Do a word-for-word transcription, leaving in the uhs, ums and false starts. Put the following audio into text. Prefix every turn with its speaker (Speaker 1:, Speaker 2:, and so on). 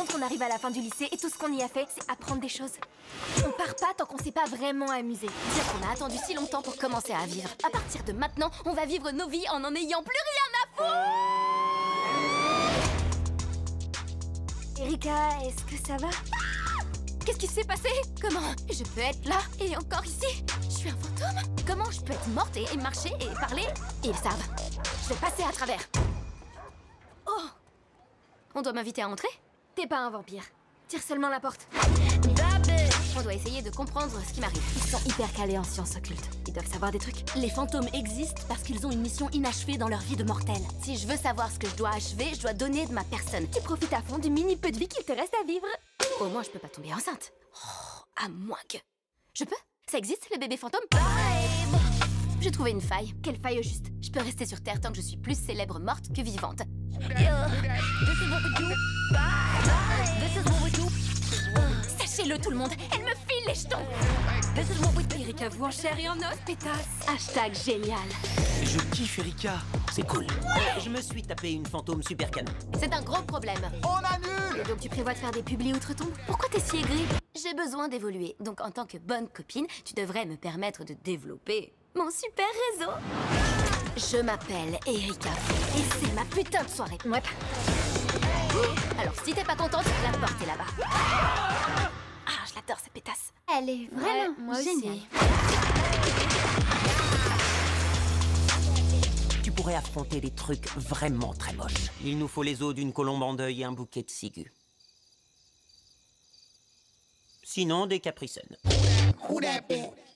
Speaker 1: contre, on arrive à la fin du lycée et tout ce qu'on y a fait, c'est apprendre des choses. On part pas tant qu'on s'est pas vraiment amusé. Dire qu'on a attendu si longtemps pour commencer à vivre. À partir de maintenant, on va vivre nos vies en en ayant plus rien à foutre. Erika, est-ce que ça va? Qu'est-ce qui s'est passé? Comment je peux être là et encore ici? Je suis un fantôme? Comment je peux être morte et, et marcher et parler? Ils savent. Je vais passer à travers. Oh! On doit m'inviter à entrer? T'es pas un vampire. Tire seulement la porte. On doit essayer de comprendre ce qui m'arrive. Ils sont hyper calés en sciences occultes. Ils doivent savoir des trucs.
Speaker 2: Les fantômes existent parce qu'ils ont une mission inachevée dans leur vie de mortel.
Speaker 1: Si je veux savoir ce que je dois achever, je dois donner de ma personne. Tu profites à fond du mini peu de vie qu'il te reste à vivre. Au moins, je peux pas tomber enceinte. Oh, à moins que... Je peux? Ça existe, le bébé fantôme? J'ai trouvé une faille. Quelle faille au juste? Je peux rester sur Terre tant que je suis plus célèbre morte que vivante. Sachez-le tout le monde, elle me file les jetons. Erika, vous en chair et en os, pétasse. Hashtag génial.
Speaker 3: Je kiffe Erika, c'est cool.
Speaker 4: Ouais. Je me suis tapé une fantôme super canon.
Speaker 1: C'est un gros problème.
Speaker 5: On annule.
Speaker 1: Et donc tu prévois de faire des publis outre-tombe? Pourquoi t'es si aigrie? J'ai besoin d'évoluer, donc en tant que bonne copine, tu devrais me permettre de développer mon super réseau. Je m'appelle Erika et c'est ma putain de soirée. Ouais. Alors si t'es pas contente, la porte est là-bas. Ah, je l'adore cette pétasse. Elle est vraiment
Speaker 2: moi
Speaker 1: géniale.
Speaker 2: aussi.
Speaker 4: Tu pourrais affronter des trucs vraiment très moches. Il nous faut les os d'une colombe en deuil et un bouquet de ciguës. Sinon, des capricènes.
Speaker 5: Who that bitch?